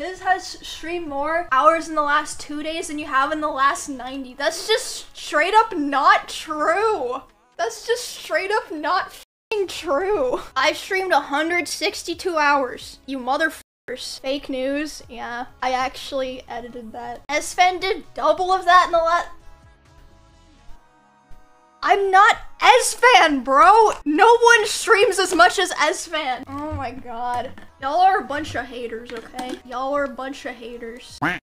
Miz has streamed more hours in the last 2 days than you have in the last 90. That's just straight up not true. That's just straight up not f***ing true. I streamed 162 hours, you motherfuckers. Fake news, yeah. I actually edited that. S-Fan did double of that in the last... I'm not S-Fan, bro! No one streams as much as S-Fan. Oh my god. Y'all are a bunch of haters, okay? Y'all are a bunch of haters.